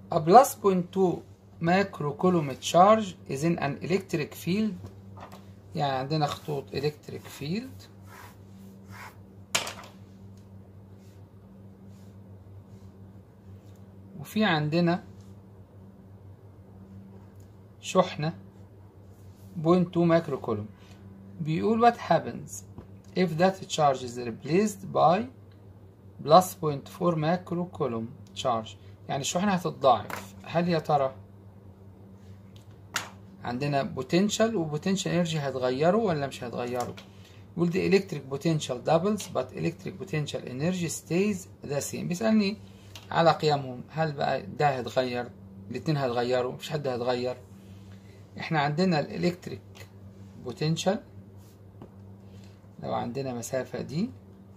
A plus 0.2 microcoulomb charge is in an electric field. يعني عندنا خطوط electric field وفي عندنا شحنة 0.2 مايكروكولوم. بيقول what happens if that charge is replaced by plus 0.4 مايكروكولوم charge. يعني الشحنة هتتضاعف. هل يا ترى عندنا potential و potential energy هيتغيروا ولا مش هيتغيروا؟ يقول the electric potential doubles but electric potential energy stays the same. بيسألني على قيمهم. هل بقى ده هيتغير؟ الاتنين هيتغيروا؟ مفيش حد هيتغير. احنا عندنا الالكتريك بوتنشال لو عندنا مسافة دي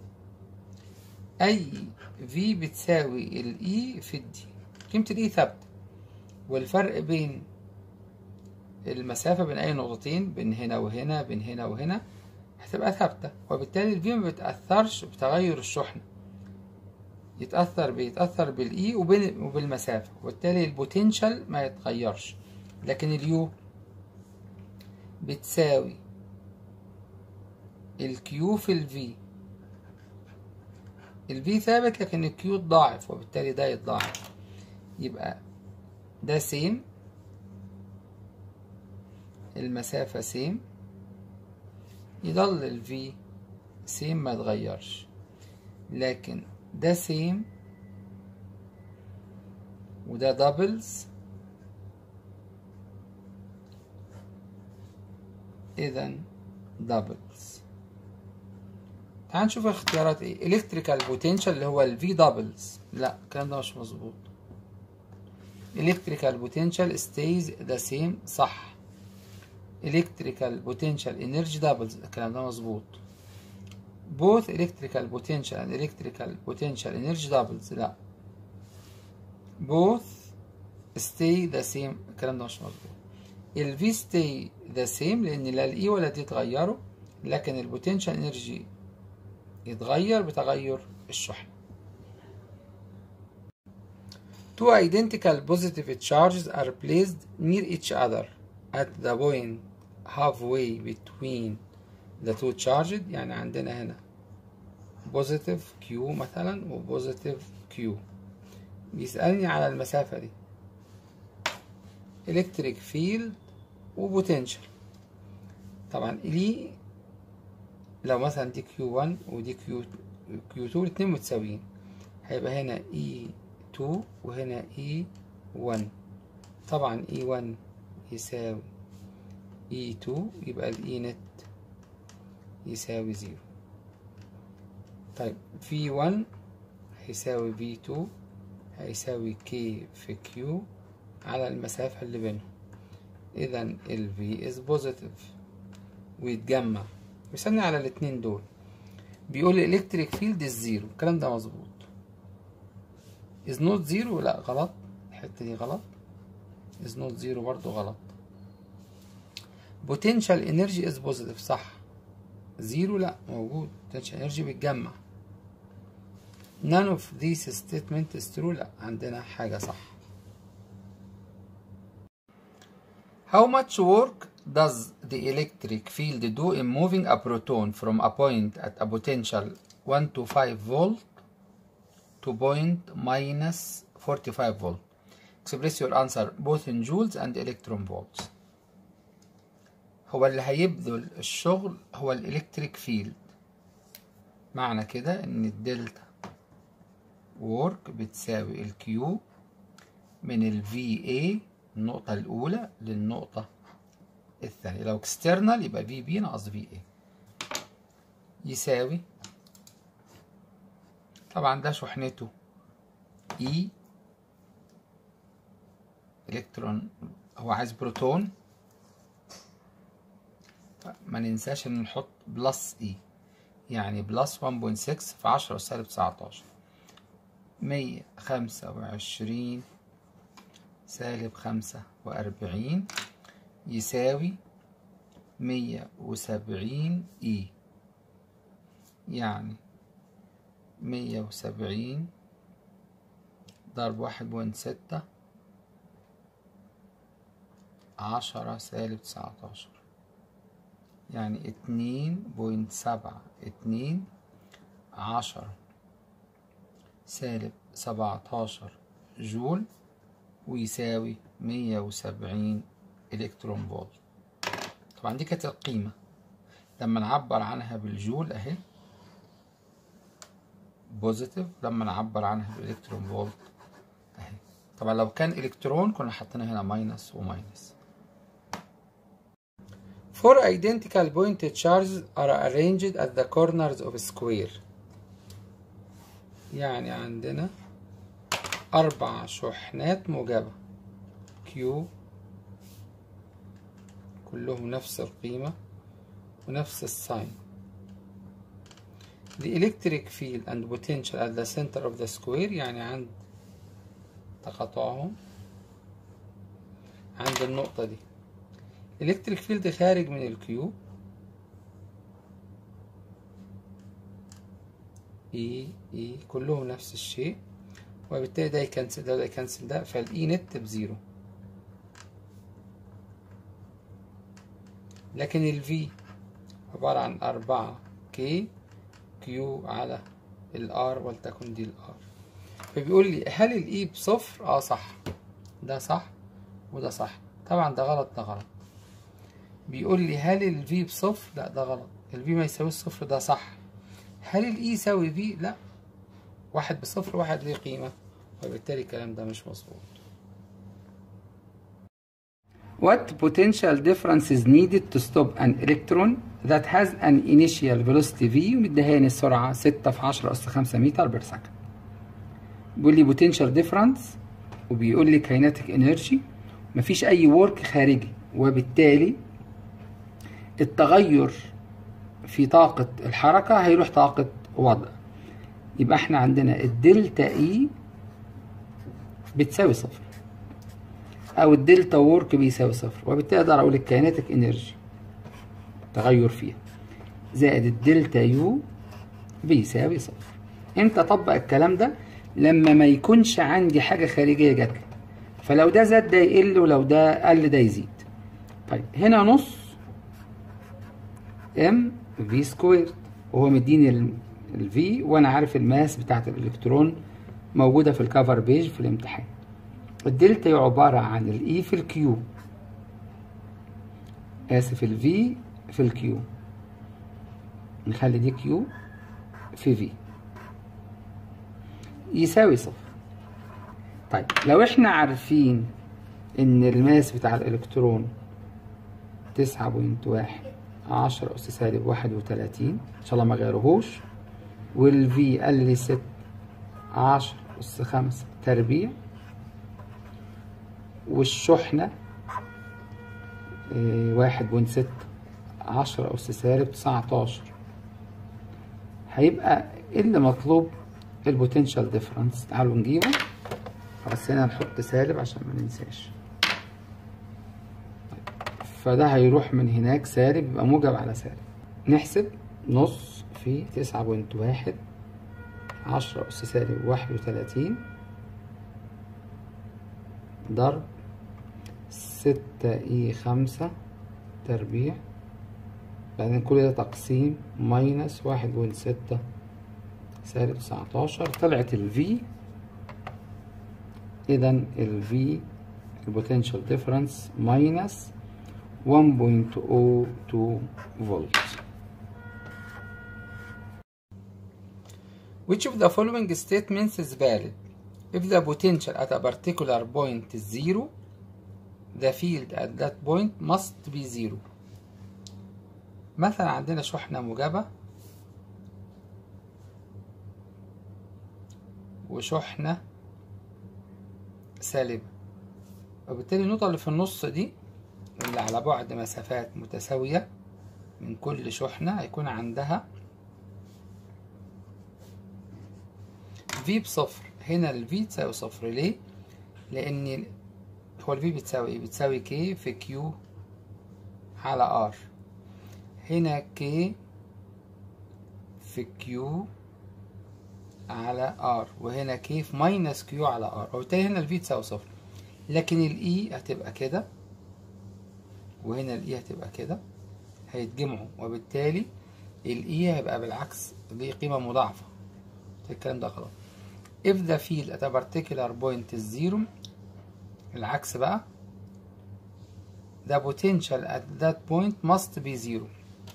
اي في بتساوي الاي في الدي. قيمة الاي ثابتة والفرق بين المسافة بين اي نقطتين بين هنا وهنا بين هنا وهنا هتبقى ثابتة، وبالتالي الفي ما بتأثرش بتغير الشحنة. بيتأثر بالاي وبالمسافة، وبالتالي البوتنشال ما يتغيرش. لكن اليو بتساوي الكيو في الفي. الفي ثابت لكن الكيو اتضاعف، وبالتالي ده يتضاعف. يبقى ده سيم، المسافة سيم، يضل الفي سيم ما يتغيرش. لكن ده سيم وده دبلز، إذن دبلز. تعال نشوف الاختيارات ايه. الكتريكال بوتنشال اللي هو الفي دبلز، لا الكلام ده مش مظبوط. الكتريكال بوتنشال ستيز ذا سيم، صح. الكتريكال بوتنشال انرجي دبلز، الكلام ده مظبوط. both electrical potential and electrical potential energy doubles، لا. both stay the same، الكلام ده مش مظبوط. ال V stay the same لأن لا ال E ولا دي اتغيروا، لكن ال potential energy يتغير بتغير الشحنة. Two identical positive charges are placed near each other at the point halfway between the two charges. يعني عندنا هنا positive Q مثلا و positive Q. بيسألني على المسافة دي electric field و potential. طبعا ليه لو مثلا دي Q1 ودي Q2 الاتنين متساويين، هيبقى هنا E2 وهنا E1. طبعا E1 يساوي E2، يبقى ال E net يساوي 0. طيب V1 هيساوي V2 هيساوي K في Q على المسافة اللي بينهم. إذا ال V is positive ويتجمع. بيسألني على الاتنين دول. بيقول لي electric field is 0، الكلام ده مظبوط. is not 0، لا غلط، الحتة دي غلط. is not 0 برضو غلط. potential energy is positive، صح. 0 لا موجود، potential energy بيتجمع. none of these statement is true، لا عندنا حاجة صح. how much work does the electric field do in moving a proton from a point at a potential 125 volt to point minus 45 volt? Express your answer both in joules and electron volts. هو اللي هيبذل الشغل هو الالكتريك فيلد. معنى كده ان الدلتا وورك بتساوي الكيو من ال VA النقطة الأولى للنقطة الثانية. لو اكسترنال يبقى VB ناقص VA يساوي، طبعا ده شحنته E إلكترون، هو عايز بروتون، ما ننساش ان نحط بلس E، يعني بلس 1.6 في 10 سالب 19. 125 سالب 45 يساوي 170 E، يعني 170 ضرب 1.6 10 سالب 19 يعني 2.72 10 سالب 17 جول ويساوي 170 إلكترون فولت. طبعا دي كانت القيمة، لما نعبر عنها بالجول اهي بوزيتيف، لما نعبر عنها بالإلكترون فولت اهي. طبعا لو كان إلكترون كنا حطينا هنا ماينس وماينس. Four identical pointed charges are arranged at the corners of a square. يعني عندنا 4 شحنات موجبة Q كلهم نفس القيمة ونفس الساين. The electric field and potential at the center of the square يعني عند تقاطعهم عند النقطة دي. electric field خارج من الكيو E كلهم نفس الشيء، وبالتالي ده يكنسل ده وده يكنسل ده، فالإي نت بزيرو. لكن الفي عبارة عن 4 كي كيو على الار، ولتكن دي الار. فبيقول لي هل الإي بصفر؟ صح، ده صح وده صح. طبعا ده غلط ده غلط. بيقول لي هل الفي بصفر؟ لا ده غلط، الفي ما يساويش صفر، ده صح. هل الإي يساوي في؟ لا، واحد بصفر واحد ليه قيمة، وبالتالي الكلام ده مش مظبوط. What potential difference is needed to stop an electron that has an initial velocity v ومديهاني السرعة 6 في 10 أس 5 متر بير سكند. بيقول لي potential difference وبيقول لي kinetic energy، مفيش أي work خارجي، وبالتالي التغير في طاقة الحركة هيروح طاقة وضع. يبقى احنا عندنا الدلتا اي بتساوي صفر، او الدلتا وورك بيساوي صفر، وبالتالي اقدر اقول الكايناتيك انرجي تغير فيها زائد الدلتا يو بيساوي صفر. امتى اطبق الكلام ده؟ لما ما يكونش عندي حاجة خارجية جاتلي، فلو ده زاد ده يقل، ولو ده قل ده يزيد. طيب هنا نص ام في سكوير، وهو مديني الفي وانا عارف الماس بتاعت الالكترون موجودة في الكفر بيج في الامتحان. الدلتا عبارة عن الاي في الكيو، اسف الفي في الكيو، نخلي دي كيو في في يساوي صفر. طيب لو احنا عارفين ان الماس بتاع الالكترون 9.1 10 أس سالب 31 ان شاء الله ما غيرهوش، والفي قال لي 6 10 أس 5 تربيع، والشحنة 1.6 10 أس سالب 19، هيبقى اللي مطلوب البوتنشال ديفرنس. تعالوا نجيبه، بس هنا نحط سالب عشان ما ننساش. فده هيروح من هناك سالب، يبقى موجب على سالب. نحسب نص في 9.1 10 أس سالب 31 ضرب 6 إي 5 تربيع، بعدين كل ده تقسيم ماينس 1.6 سالب 19. طلعت الفي، إذا الفي البوتنشال ديفرنس ماينس 1.02 فولت. Which of the following statements is valid? If the potential at a particular point is zero, the field at that point must be zero. مثلا عندنا شحنة موجبة وشحنة سالبة، وبالتالي النقطة اللي في النص دي اللي على بعد مسافات متساوية من كل شحنة هيكون عندها في بصفر. هنا الفي تساوي صفر، ليه؟ لأن هو الفي بتساوي ايه؟ بتساوي كي في كيو على ار. هنا كي في كيو على ار، وهنا كي في ماينس كيو على ار، وبالتالي هنا الفي تساوي صفر. لكن الاي هتبقى كده وهنا الاي هتبقى كده، هيتجمعوا، وبالتالي الاي هيبقى بالعكس ليه قيمة مضاعفة. الكلام ده غلط. if the field at a particular point is zero، العكس بقى the potential at that point must be zero.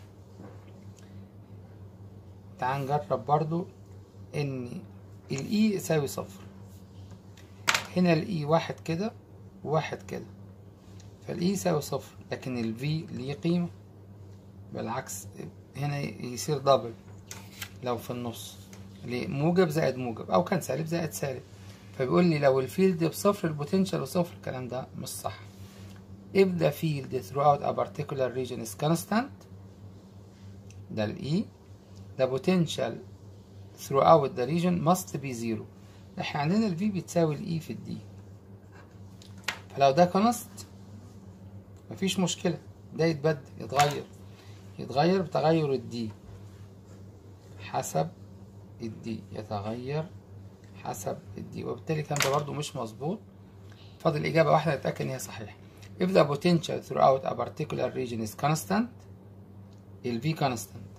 تعال نجرب برضو ان الاي يساوي صفر. هنا الاي واحد كده وواحد كده، فالاي يساوي صفر، لكن الفي ليه قيمة. بالعكس هنا يصير دبل لو في النص، ليه؟ موجب زائد موجب، او كان سالب زائد سالب. فبيقول لي لو الفيلد بصفر البوتنشال بصفر. الكلام ده مش صح. if the field throughout a particular region is constant، ده ال E، the potential throughout the region must be zero. احنا عندنا ال V بتساوي ال E في ال D، فلو ده constant مفيش مشكلة، ده يتبدل يتغير بتغير ال D حسب ال D، يتغير حسب ال D، وبالتالي الكلام ده برضه مش مظبوط. فاضل إجابة واحدة نتأكد إن هي صحيحة. if the potential throughout a particular region is constant، ال V constant.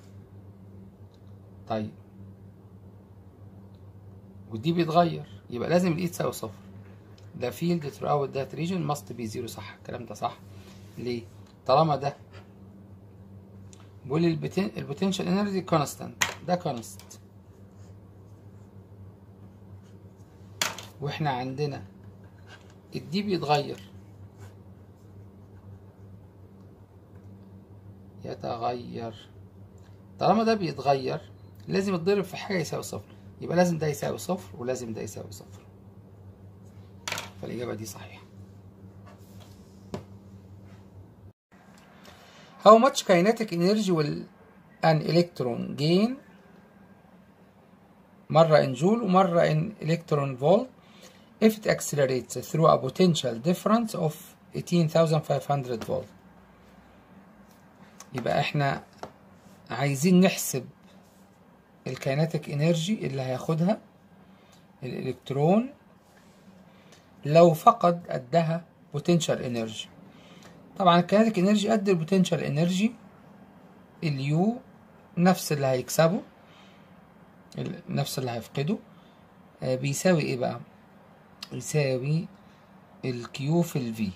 طيب ودي بيتغير، يبقى لازم ال E تساوي صفر. the field throughout that region must be zero. صح، الكلام ده صح. ليه؟ طالما ده بيقول البوتنشال انرجي كونستانت، ده كونست، واحنا عندنا الدي بيتغير، يتغير. طالما ده بيتغير لازم يتضرب في حاجة يساوي صفر، يبقى لازم ده يساوي صفر ولازم ده يساوي صفر. فالإجابة دي صحيحة. How much kinetic energy will an electron gain؟ مرة in joule ومرة in electron volt if it accelerates through a potential difference of 18,500 volt. يبقى احنا عايزين نحسب الكايناتيك انرجي اللي هياخدها الالكترون لو فقد قدها بوتنشال انرجي. طبعا الكايناتيك انرجي قد البوتنشال انرجي، اليو نفس اللي هيكسبه نفس اللي هيفقده، بيساوي ايه بقى؟ يساوي الكيو في الفي.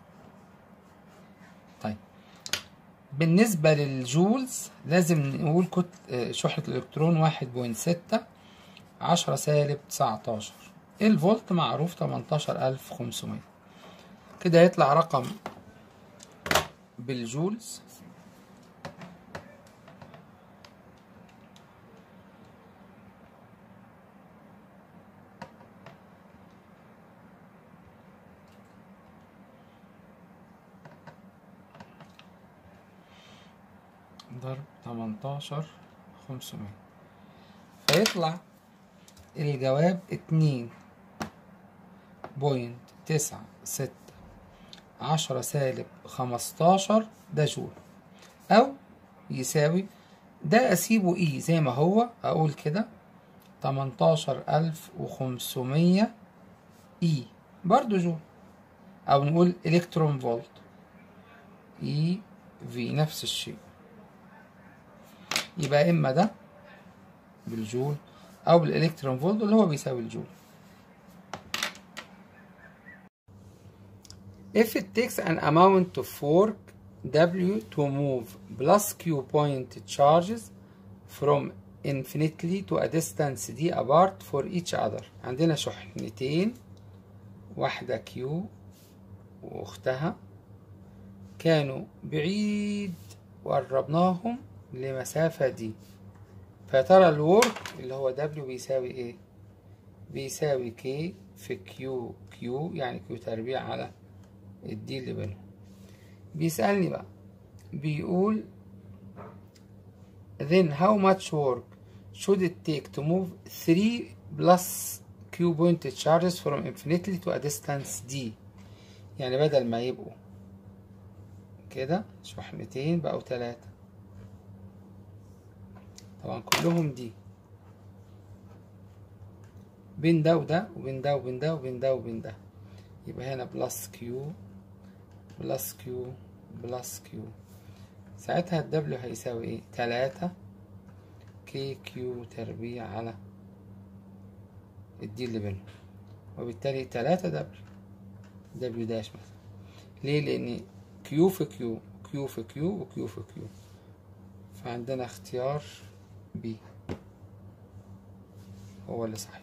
طيب بالنسبة للجولز لازم نقول شحنة الإلكترون 1.6 10 سالب 19. الفولت معروف 18500. كده يطلع رقم بالجولز ضرب 18500، فيطلع الجواب 2.96 10 سالب 15 ده جول، أو يساوي ده أسيبه إي زي ما هو، أقول كده 18500 إي برضو جول، أو نقول إلكترون فولت إي في نفس الشيء. يبقى إما ده بالجول أو بالإلكترون فولت اللي هو بيساوي الجول. If it takes an amount of work W to move plus Q point charges from infinitely to a distance D apart for each other. عندنا شحنتين، واحدة Q وأختها كانوا بعيد وقربناهم لمسافة دي، فيا ترى الورك اللي هو W بيساوي ايه؟ بيساوي K في Q يعني Q تربيع على الدي اللي بينهم. بيسألني بقى بيقول then how much work should it take to move 3 plus Q pointed charges from infinitely to a distance D. يعني بدل ما يبقوا كده شحنتين بقوا 3، طبعا كلهم دي بين ده وده وبين ده وبين ده وبين ده وبين ده، يبقى هنا بلس كيو بلس كيو بلس كيو. ساعتها الدبليو هيساوي ايه؟ 3 كي كيو تربيع على الدي اللي بينهم، وبالتالي 3 دبليو داش مثلا. ليه؟ لأن كيو في كيو، كيو في كيو، وكيو في كيو، فعندنا اختيار بي هو اللي صحيح.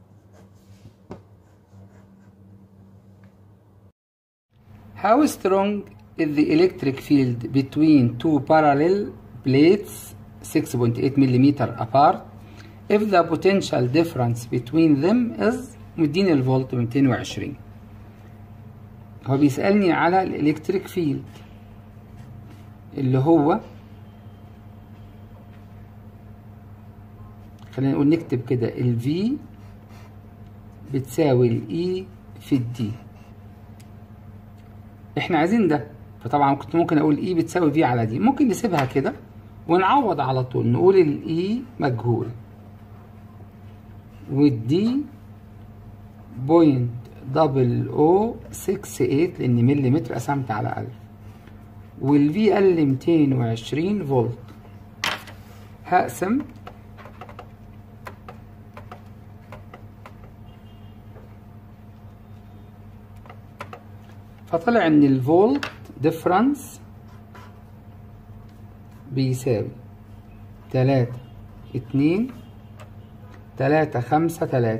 How strong is the electric field between two parallel plates 6.8 millimeter apart if the potential difference between them is مديني الفولت 220. هو بيسألني على الإلكتريك فيلد اللي هو، خلينا نقول نكتب كده ال V بتساوي ال E في ال D. احنا عايزين ده، فطبعا كنت ممكن اقول E بتساوي V على D، ممكن نسيبها كده ونعوض على طول، نقول ال E مجهول وال D 0.0068 لأن مليمتر قسمت على 1000، وال V قال لي 220 فولت. هقسم فطلع ان الفولت ديفرنس بيساوي 3.235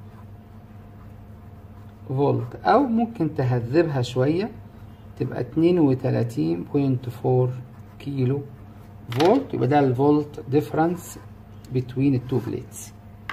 فولت، او ممكن تهذبها شوية تبقى 32.4 كيلو فولت. يبقى ده الفولت ديفرنس between the two plates.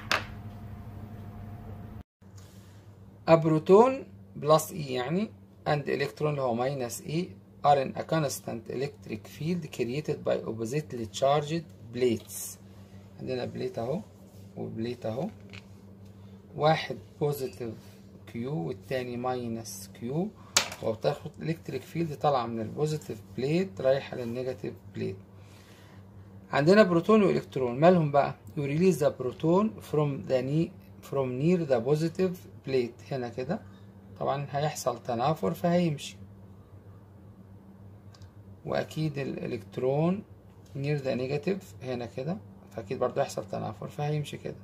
A proton plus E يعني and electron اللي هو minus E are in a constant electric field created by oppositely charged plates. عندنا بليت اهو وبليت اهو، واحد بوزيتيف كيو والتاني ماينس كيو، وبتاخد الكتريك فيلد طالعه من البوزيتيف بليت رايحه للنيجاتيف بليت. عندنا بروتون والكترون، مالهم بقى؟ you release the proton from near the positive plate. هنا كده طبعا هيحصل تنافر فهيمشي، واكيد الالكترون near the negative هنا كده، فاكيد برضه هيحصل تنافر فهيمشي كده.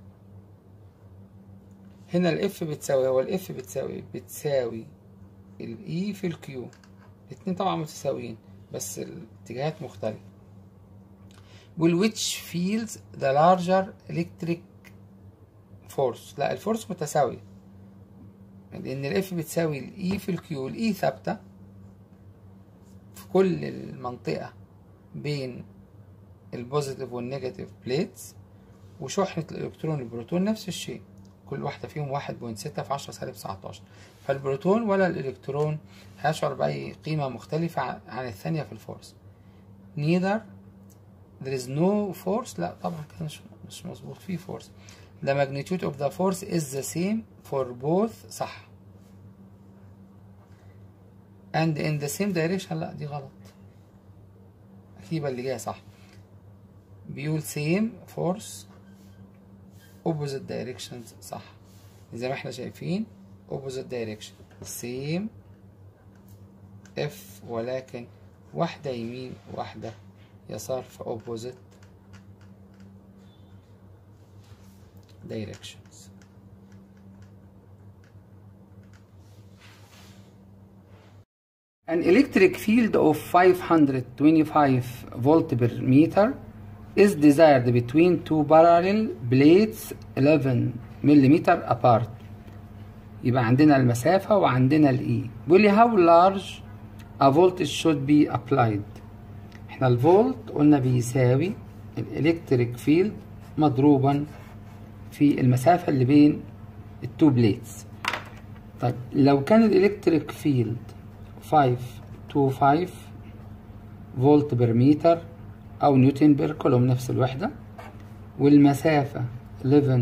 هنا الاف بتساوي، هو الاف بتساوي الاي في الكيو، الاتنين طبعا متساويين بس الاتجاهات مختلفة. which feels the larger electric force. لا الفورس متساوية لأن الاف بتساوي الاي في الكيو، الاي ثابتة في كل المنطقة بين البوزيتيف والنيجاتيف بليتس، وشحنة الإلكترون والبروتون نفس الشيء، كل واحدة فيهم 1.6 في 10⁻19. فالبروتون ولا الإلكترون هيشعر بأي قيمة مختلفة عن الثانية في الفورس. neither there is no force. لا طبعا كده مش مظبوط، في فورس. the magnitude of the force is the same for both. صح. and in the same direction. لا دي غلط، أكيد اللي جاية صح. بيقول same force opposite directions. صح، زي ما احنا شايفين opposite direction same F، ولكن واحدة يمين واحدة يسار في opposite directions. An electric field of 525 volt per meter is desired between two parallel plates 11 millimeter apart. يبقى عندنا المسافة وعندنا الإي. بيقول لي how large a voltage should be applied. احنا الفولت قلنا بيساوي الإلكتريك فيلد مضروبا في المسافة اللي بين التو بليتس. طيب لو كان الإلكتريك فيلد 525 فولت بر متر أو نيوتن بر كولوم نفس الوحدة، والمسافة 11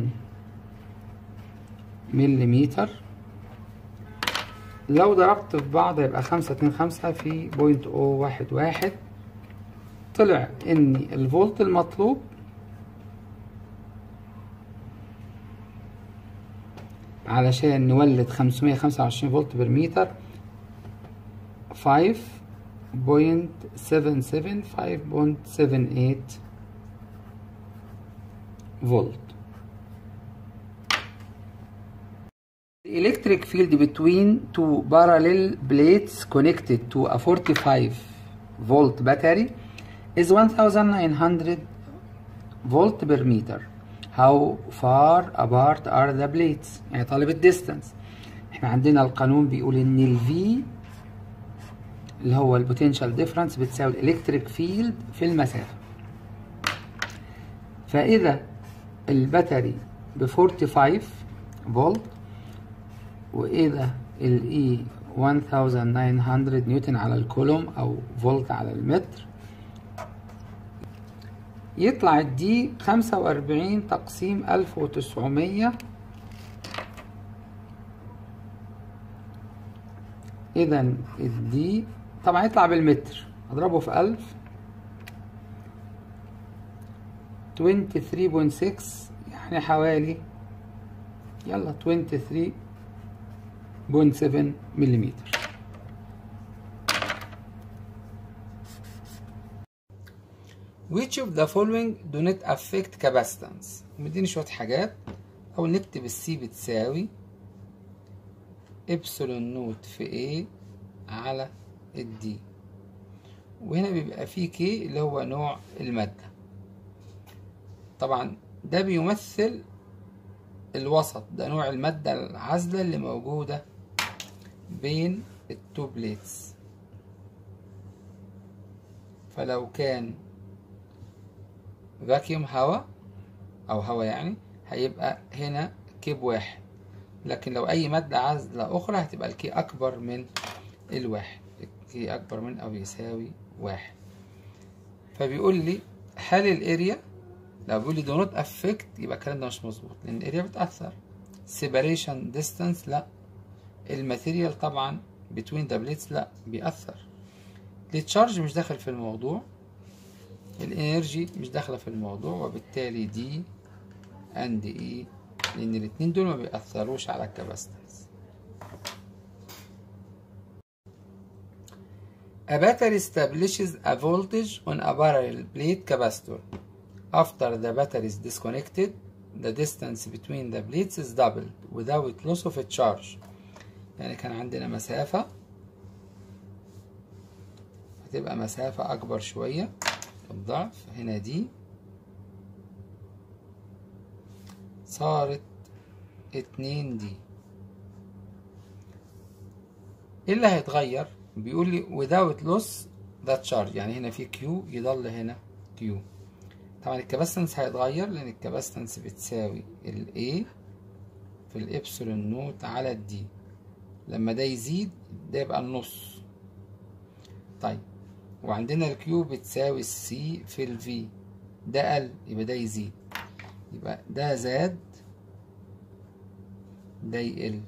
مليمتر، لو ضربت في بعض يبقى 525 في 0.011. طلع إن الفولت المطلوب علشان نولد 525 فولت بر متر 5 0.77 5.78 فولت. electric field between two parallel plates connected to a 45 volt battery is 1900 volt per meter. How far apart are the plates؟ يعني طالب الديستانس. احنا عندنا القانون بيقول ان ال V اللي هو البوتنشال ديفرنس بتساوي الالكتريك فيلد في المسافة. فإذا الباتري ب 45 فولت وإذا ال E 1900 نيوتن على الكولوم أو فولت على المتر، يطلع الدي 45 تقسيم 1900. إذا الدي طبعا يطلع بالمتر، أضربه في 1000 23.6 يعني حوالي 23.7 مليمتر. Which of the following do not affect capacitance؟ مديني شوية حاجات. أو نكتب السي بتساوي إبسلون نوت في A على الدي، وهنا بيبقى فيه كي اللي هو نوع المادة. طبعا ده بيمثل الوسط، ده نوع المادة العازلة اللي موجودة بين التو بليتس. فلو كان فاكيوم هواء أو هواء يعني هيبقى هنا كي بواحد، لكن لو أي مادة عازلة أخرى هتبقى الكي أكبر من الواحد، الكي أكبر من أو يساوي واحد. فبيقول لي هل الاريا، لو بيقول لي do not affect يبقى الكلام ده مش مظبوط، لأن الاريا بتأثر. separation distance لا. الماتيريال طبعا between the plates لا بيأثر. التشارج مش داخل في الموضوع، الانرجي مش داخلة في الموضوع، وبالتالي دي and E، لأن الاتنين دول ما بيأثروش على الكاباسيتنس. A battery establishes a voltage on a parallel plate capacitor. After the battery is disconnected, the distance between the plates is doubled without loss of a charge. يعني كان عندنا مسافة، هتبقى مسافة أكبر شوية الضعف، هنا دي صارت 2 دي. ايه اللي هيتغير؟ بيقول لي without loss that charge، يعني هنا في كيو يضل هنا كيو. طبعا الكاباسيتنس هيتغير، لأن الكاباسيتنس بتساوي ال A في الإبسلون نوت على الدي. لما ده يزيد ده يبقى النص. طيب وعندنا الكيو بتساوي السي في الفي، ده قل يبقى ده يزيد، يبقى ده زاد ده يقل،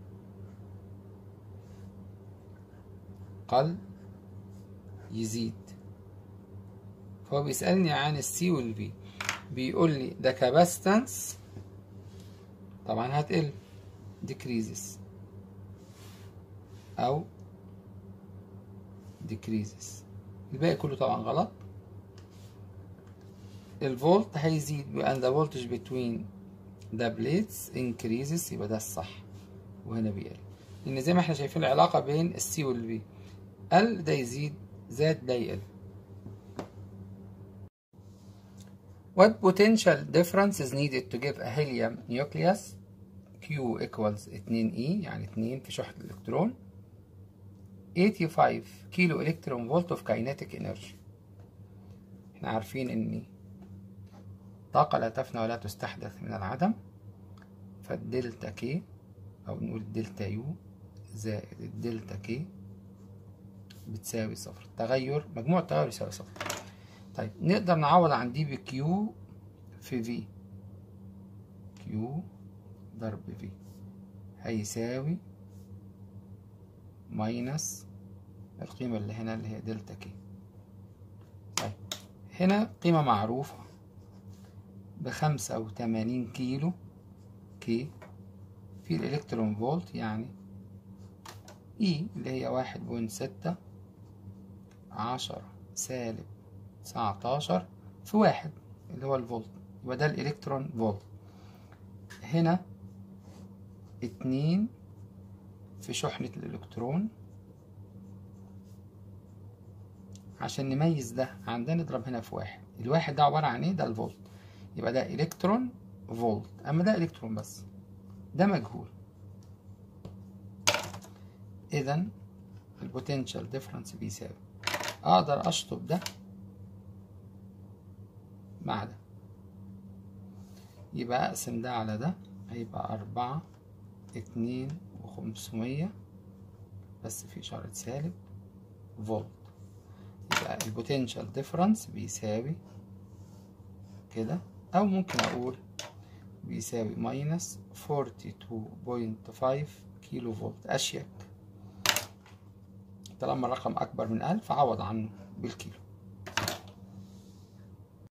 قل يزيد. فهو بيسألني عن السي والفي، بيقول لي ده كاباسيتنس طبعا هتقل decreases أو decreases، الباقي كله طبعا غلط. الفولت هيزيد and the voltage between the plates increases، يبقى ده الصح وهنا بيقل، لأن زي ما احنا شايفين العلاقة بين السي والفي، قل ده يزيد زاد ده يقل. What potential difference is needed to give a helium nucleus Q equals 2E، يعني 2 في شحنة الإلكترون، 85 كيلو إلكترون فولت of kinetic energy؟ احنا عارفين إن طاقة لا تفنى ولا تستحدث من العدم، فالدلتا كي أو نقول دلتا يو زائد الدلتا كي بتساوي صفر. تغير مجموع التغير يساوي صفر. طيب نقدر نعوض عن دي بكيو في في، كيو ضرب في هيساوي ماينس القيمة اللي هنا اللي هي دلتا كي. طيب هنا قيمة معروفة ب85 كيلو كي في الإلكترون فولت، يعني E اللي هي 1.6 10 سالب 19 في 1 اللي هو الفولت، يبقى ده الإلكترون فولت. هنا 2 في شحنة الإلكترون، عشان نميز ده عن ده نضرب هنا في 1. الواحد ده عبارة عن ايه؟ ده الفولت، يبقى ده إلكترون فولت. أما ده إلكترون بس، ده مجهول. إذا البوتنشال ديفرنس بيساوي، أقدر أشطب ده مع ده، يبقى أقسم ده على ده، هيبقى 4 2 و500 بس في إشارة سالب فولت. يبقى البوتنشال ديفرنس بيساوي كده، أو ممكن أقول بيساوي ماينس 42.5 كيلو فولت. أشيك طالما الرقم أكبر من 1000 عوض عنه بالكيلو.